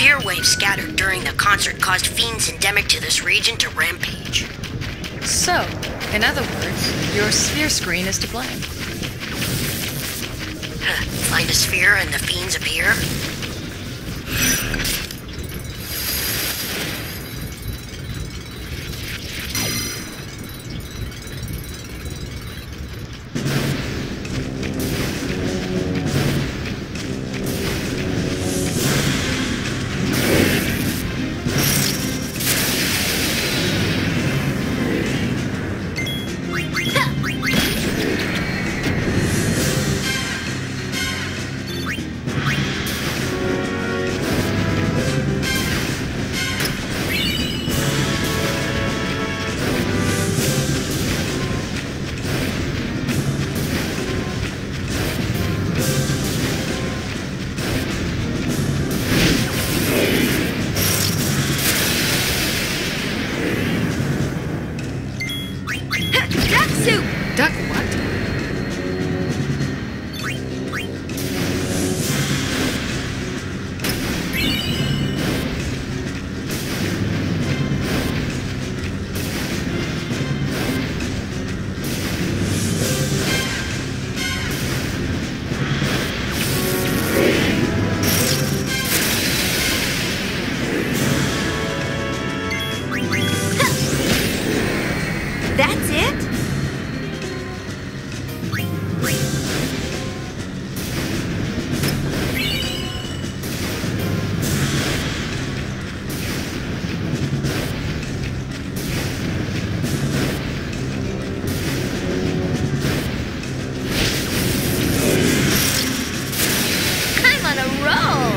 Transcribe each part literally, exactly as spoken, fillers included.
sphere wave scattered during the concert caused fiends endemic to this region to rampage. So, in other words, your sphere screen is to blame. Huh. Find a sphere and the fiends appear? Duck what? That's it? I'm on a roll!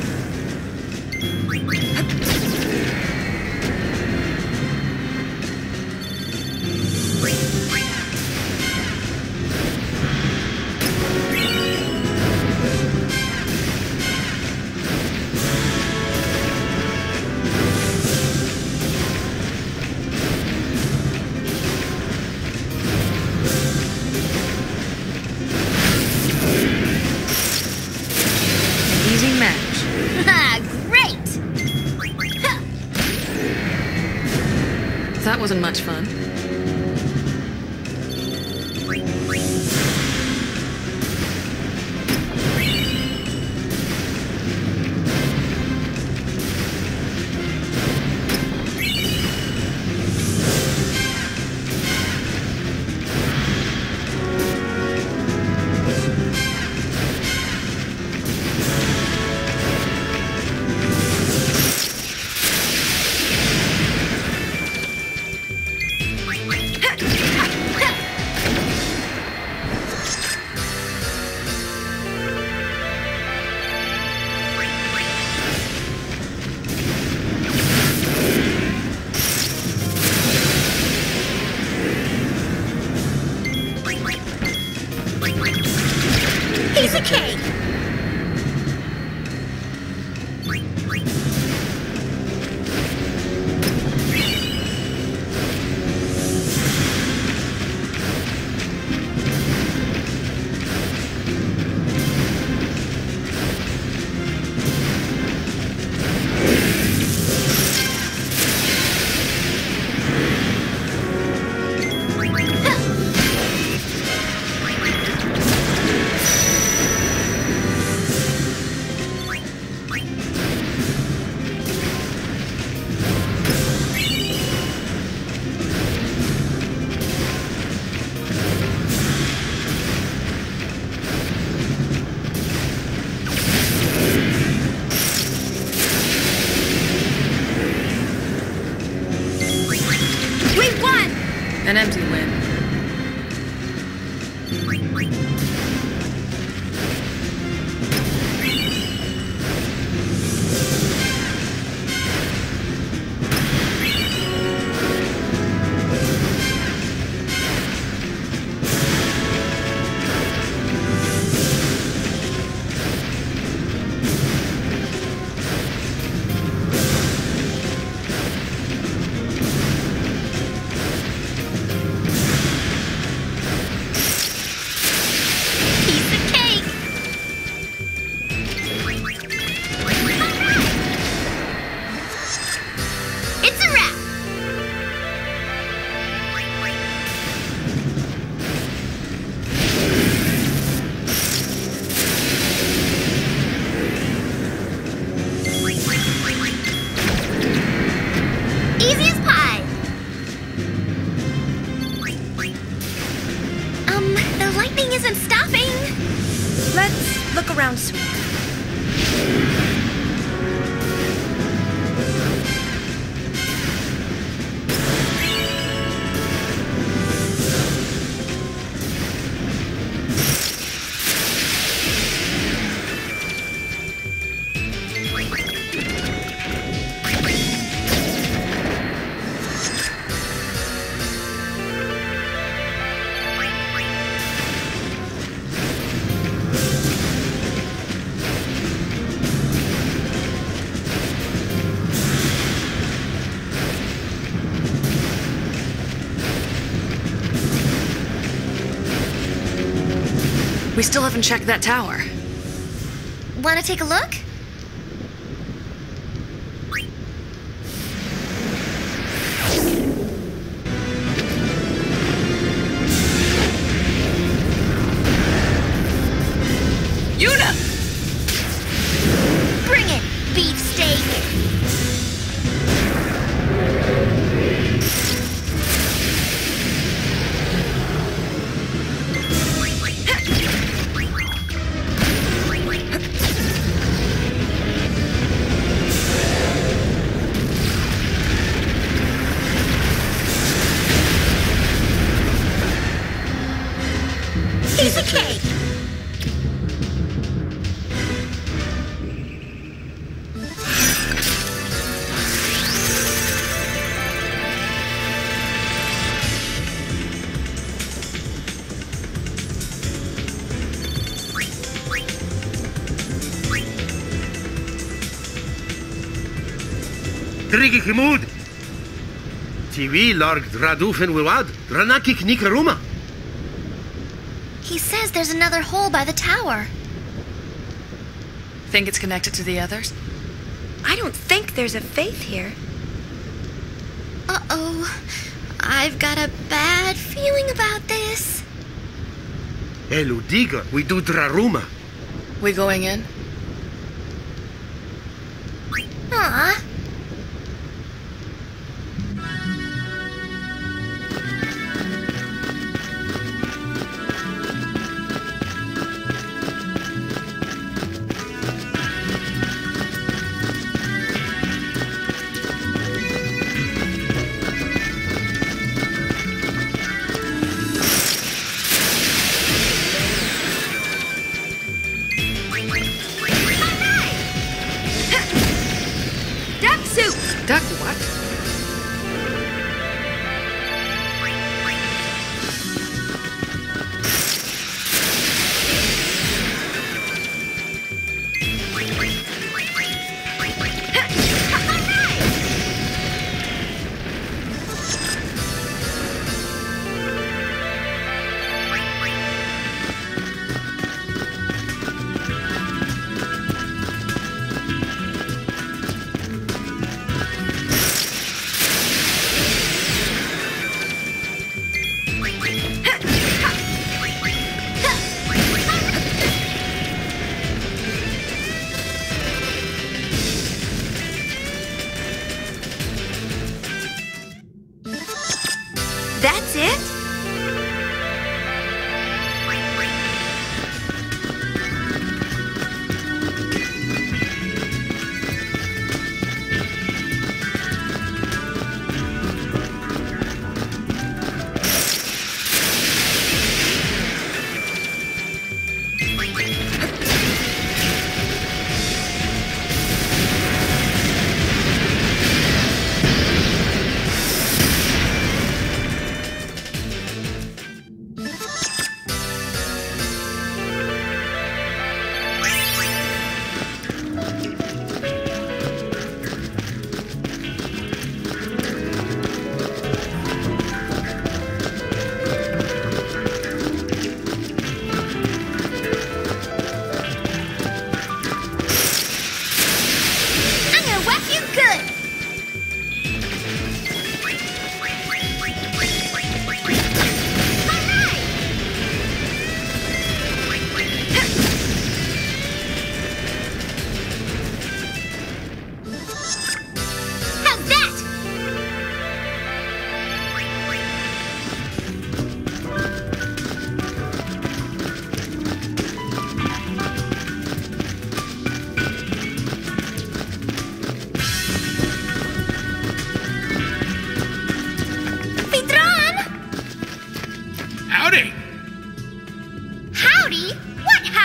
Easy match. Ha! Great! That wasn't much fun. Piece of cake! Look around, sweetheart. We still haven't checked that tower. Want to take a look? Yuna! Bring it, beefsteak! Piece of cake! Drigi Kimud. Tiwi larg Dradufen Wiwad. Ranaki Knikaruma. He says there's another hole by the tower. Think it's connected to the others? I don't think there's a faith here. Uh-oh. I've got a bad feeling about this. Eludiga, we do Draruma. We going in? Aw.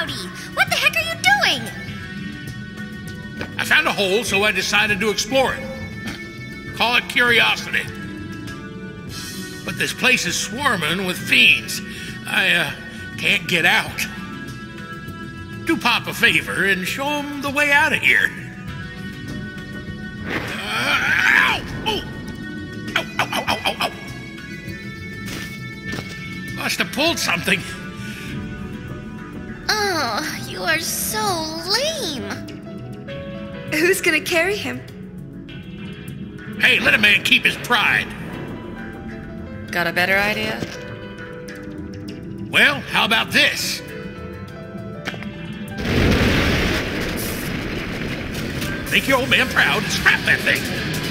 Cloudy! What the heck are you doing? I found a hole, so I decided to explore it. Call it curiosity. But this place is swarming with fiends. I, uh, can't get out. Do Pop a favor and show him the way out of here. Uh, ow! Oh! Ow, ow, ow, ow, ow, ow. Must have pulled something. Oh, you are so lame. Who's gonna carry him? Hey, let a man keep his pride. Got a better idea? Well, how about this? Make your old man proud and scrap that thing.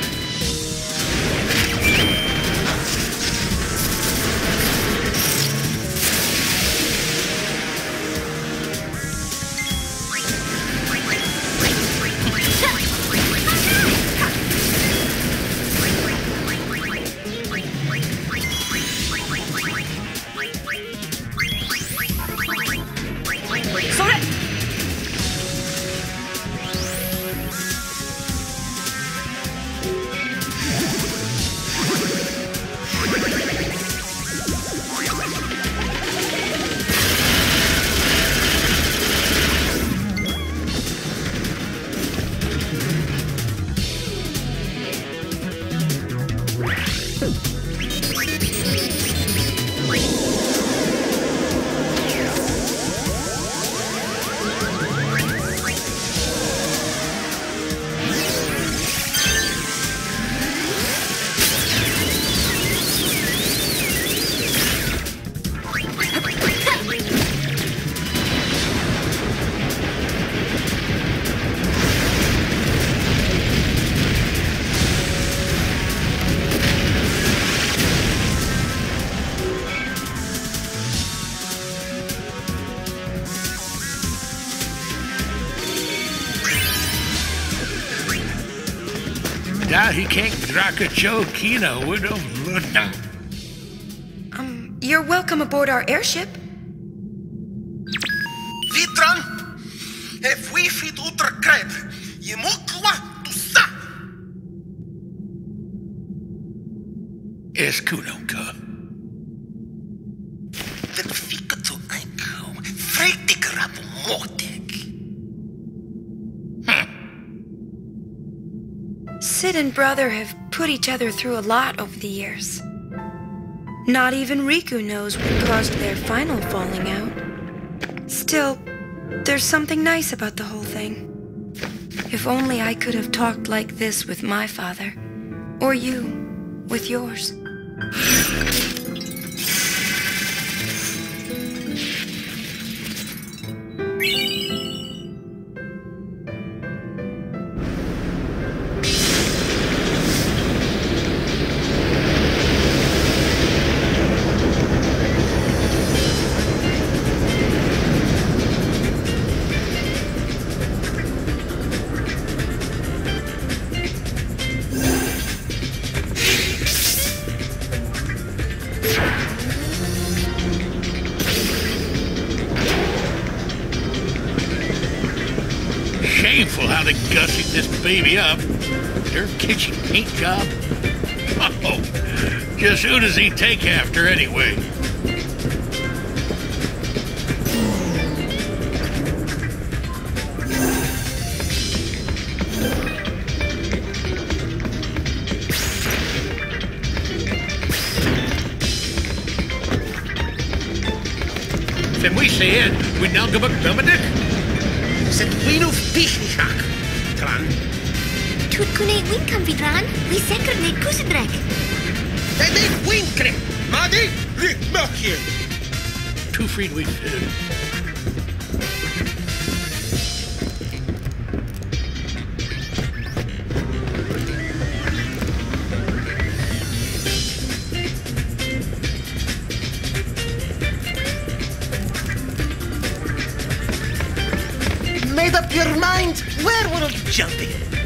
Doubt he can't draka Joe Kino with him. Um, you're welcome aboard our airship. Vitran, if we fit utra kreb, je mokla tu sa. Es Kunonka. Den fika tu einko, fretig rap motek. Sid and Brother have put each other through a lot over the years. Not even Riku knows what caused their final falling out. Still, there's something nice about the whole thing. If only I could have talked like this with my father, or you with yours. Shameful how they gussied this baby up. Their kitchen paint job. Oh, just who does he take after anyway? Can we say it? We now go back Dominic? Set win of Pichnichak. Tran. Tut kune winkam Vitran, we sekert ne kusendrek. Dat ik winkre. Madi, rik makje. Two freed we food. Made up your mind? Where will you jumping?